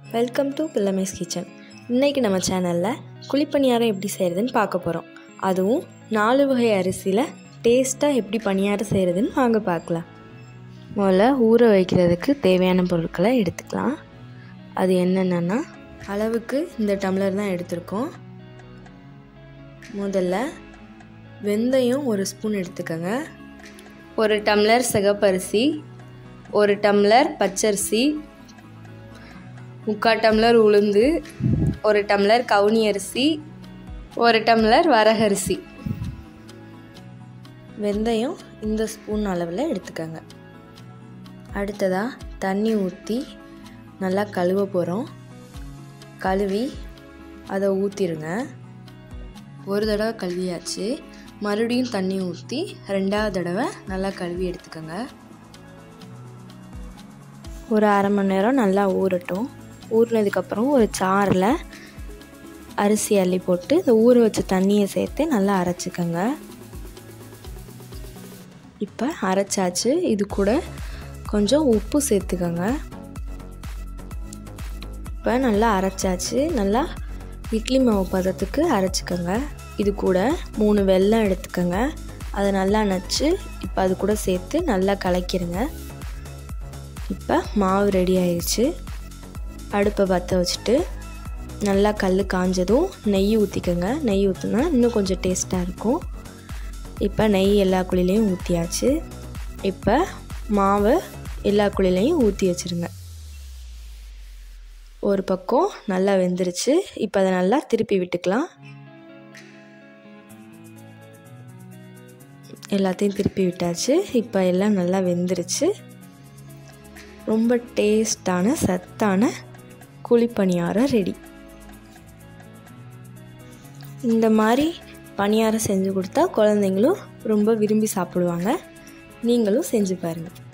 Welcome to பில்லமைஸ் kitchen. இன்றைக்கி நம்ம சேனலில் குழிப்பணியாரம் எப்படி செய்கிறதுன்னு பார்க்க போகிறோம். அதுவும் 4 வகை அரிசியில் டேஸ்ட்டாக எப்படி பணியாரம் செய்கிறதுன்னு வாங்க பார்க்கலாம். முதல்ல ஊற வைக்கிறதுக்கு தேவையான பொருட்களை எடுத்துக்கலாம். அது என்னென்னா, அளவுக்கு இந்த டம்ளர் தான் எடுத்திருக்கோம். முதல்ல வெந்தயம் 1 ஸ்பூன் எடுத்துக்கோங்க. 1 டம்ளர் சிகப்பரிசி, 1 டம்ளர் பச்சரிசி, 3/4 டம்ளர் உளுந்து, 1 டம்ளர் கவுனி அரிசி, 1 டம்ளர் வரகரிசி. வெந்தயம் இந்த ஸ்பூன் அளவில் எடுத்துக்கோங்க. அடுத்ததாக தண்ணி ஊற்றி நல்லா கழுவ போகிறோம். கழுவி அதை ஊற்றிடுங்க. ஒரு தடவை கழுவியாச்சு. மறுபடியும் தண்ணி ஊற்றி 2வது தடவை நல்லா கழுவி எடுத்துக்கோங்க. ஒரு அரை மணி நேரம் நல்லா ஊறட்டும். ஊறினதுக்கப்புறம் ஒரு சாறில் அரிசி அள்ளி போட்டு இந்த ஊற வச்ச தண்ணியை சேர்த்து நல்லா அரைச்சிக்கோங்க. இப்போ அரைச்சாச்சு. இது கூட கொஞ்சம் உப்பு சேர்த்துக்கோங்க. இப்போ நல்லா அரைச்சாச்சு. நல்லா இட்லி மாவு பதத்துக்கு அரைச்சிக்கோங்க. இது கூட 3 வெல்லம் எடுத்துக்கோங்க. அதை நல்லா நச்சு இப்போ அது கூட சேர்த்து நல்லா கலக்கிடுங்க. இப்போ மாவு ரெடி ஆயிடுச்சு. அடுப்பை பற்ற வச்சுட்டு நல்லா கல் காஞ்சதும் நெய் ஊற்றிக்கோங்க. நெய் ஊற்றினா இன்னும் கொஞ்சம் டேஸ்ட்டாக இருக்கும். இப்போ நெய் எல்லா குழிலையும் ஊற்றியாச்சு. இப்போ மாவு எல்லா குழிலையும் ஊற்றி வச்சுருங்க. ஒரு பக்கம் நல்லா வெந்துருச்சு. இப்போ அதை நல்லா திருப்பி விட்டுக்கலாம். எல்லாத்தையும் திருப்பி விட்டாச்சு. இப்போ எல்லாம் நல்லா வெந்துருச்சு. ரொம்ப டேஸ்டான சத்தான குழிப்பணியாரம் ரெடி. இந்த மாதிரி பணியாரம் செஞ்சு கொடுத்தா குழந்தைங்களும் ரொம்ப விரும்பி சாப்பிடுவாங்க. நீங்களும் செஞ்சு பாருங்கள்.